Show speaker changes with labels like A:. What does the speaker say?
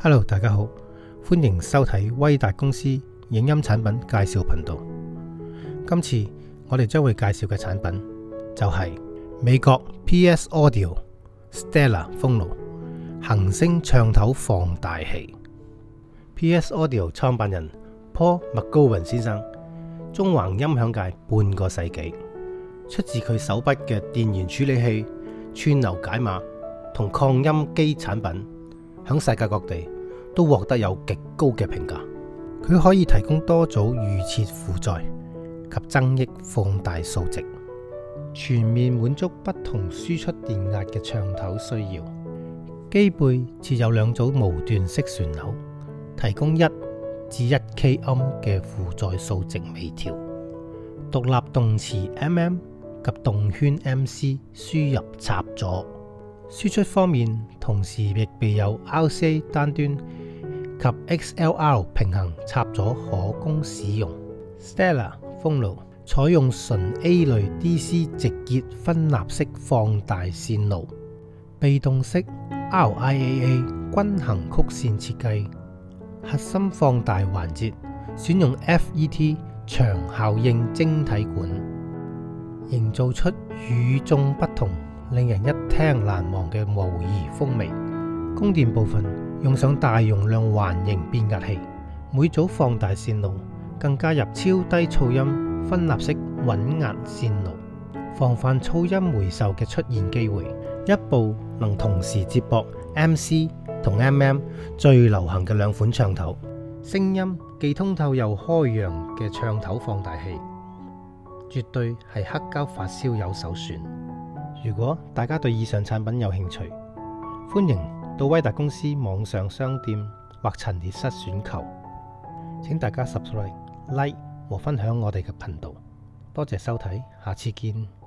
A: Hello， 大家好，歡迎收睇威達公司影音產品介紹頻道。今次我哋將會介紹嘅產品就係美國 PS Audio Stellar 風爐行星唱頭放大器。PS Audio 創辦人 Paul McGowan 先生，縱橫音響界半個世紀，出自佢手筆嘅電源處理器、串流解碼同擴音機產品，響世界各地都獲得有極高嘅評價。佢可以提供多組預設負載及增益放大數值，全面滿足不同輸出電壓嘅唱頭需要。機背設有兩組無段式旋鈕，提供1至1K 音嘅負載數值微調，獨立動磁 MM 及動圈 MC 輸入插座。輸出方面，同時亦備有 RCA 單端及 XLR 平衡插座可供使用。Stellar 風爐採用純 A 類 DC 直結分立式放大線路，被動式 RIAA 均衡曲線設計，核心放大環節選用 FET 長效應晶體管，營造出與眾不同、令人一聽難忘嘅模擬風味。供電部分用上大容量環形變壓器，每組放大線路更加入超低噪音分立式穩壓線路，防範噪音回授嘅出現機會。一部能同時接駁 MC 同 MM 最流行嘅兩款唱頭，聲音既通透又開揚嘅唱頭放大器，絕對係黑膠發燒友首選。如果大家對以上產品有興趣，歡迎到威達公司網上商店或陳列室選購。請大家 subscribe、like 和分享我哋嘅頻道。多謝收睇，下次見。